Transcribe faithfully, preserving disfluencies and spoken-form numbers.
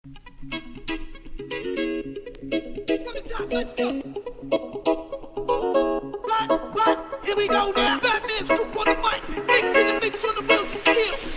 From the top, let's go. Right, right, here we go now. Batman scoop on the mic, mix in the mix on the wheels of steel.